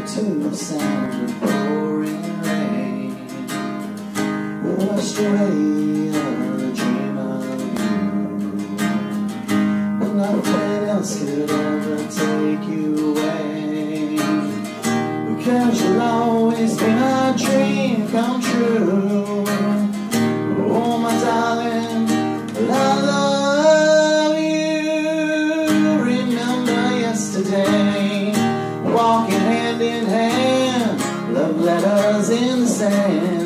to the sound of pouring rain, washed away a dream of you, and nothing else could ever take you away, because you'll always be my dream come true. Oh my darling, I love you. Remember yesterday, walking hand in hand, love letters in the sand.